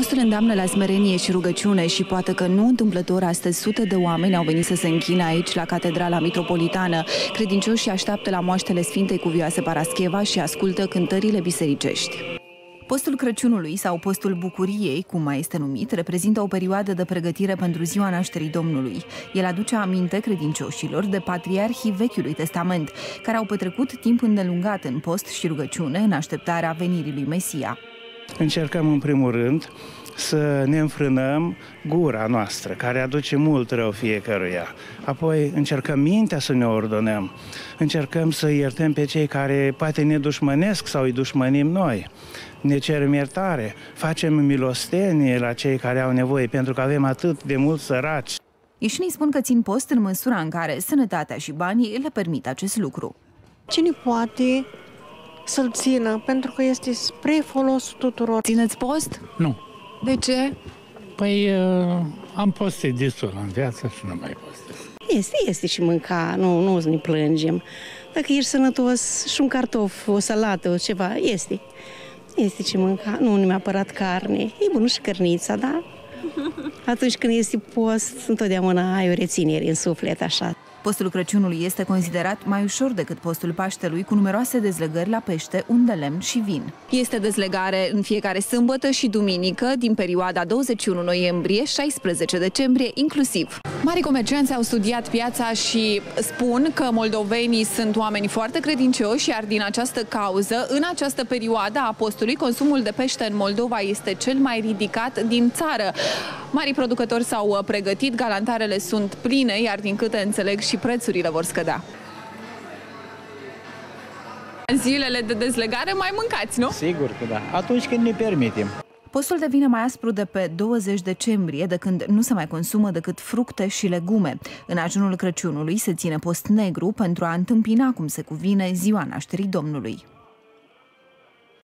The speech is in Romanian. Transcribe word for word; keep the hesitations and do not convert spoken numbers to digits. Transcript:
Postul îndeamnă la smerenie și rugăciune și poate că nu întâmplător astăzi sute de oameni au venit să se închine aici la Catedrala Mitropolitană. Credincioșii așteaptă la moaștele Sfintei Cuvioase Parascheva și ascultă cântările bisericești. Postul Crăciunului sau postul Bucuriei, cum mai este numit, reprezintă o perioadă de pregătire pentru ziua nașterii Domnului. El aduce aminte credincioșilor de patriarhii Vechiului Testament, care au petrecut timp îndelungat în post și rugăciune în așteptarea venirii lui Mesia. Încercăm în primul rând să ne înfrânăm gura noastră, care aduce mult rău fiecăruia. Apoi încercăm mintea să ne ordonăm, încercăm să iertăm pe cei care poate ne dușmănesc sau îi dușmănim noi. Ne cerem iertare, facem milostenie la cei care au nevoie, pentru că avem atât de mulți săraci. Ieșenii spun că țin post în măsura în care sănătatea și banii le permit acest lucru. Cine poate să-l țină, pentru că este spre folosul tuturor. Țineți post? Nu. De ce? Păi am postit destul în viață și nu mai postez. Este, este și mânca, nu, nu ne plângem. Dacă ești sănătos și un cartof, o salată, o ceva, este. Este ce mânca, nu neapărat carne. E bună și cărnița, da? Atunci când este post, întotdeauna ai o reținere în suflet, așa. Postul Crăciunului este considerat mai ușor decât postul Paștelui, cu numeroase dezlegări la pește, un de lemn și vin. Este dezlegare în fiecare sâmbătă și duminică, din perioada douăzeci și unu noiembrie - șaisprezece decembrie inclusiv. Mari comercianți au studiat piața și spun că moldovenii sunt oameni foarte credincioși, iar din această cauză, în această perioadă a postului, consumul de pește în Moldova este cel mai ridicat din țară. Marii producători s-au pregătit, galantarele sunt pline, iar din câte înțeleg și prețurile vor scădea. În zilele de dezlegare mai mâncați, nu? Sigur că da, atunci când ne permitem. Postul devine mai aspru de pe douăzeci decembrie, de când nu se mai consumă decât fructe și legume. În ajunul Crăciunului se ține post negru pentru a întâmpina cum se cuvine ziua nașterii Domnului.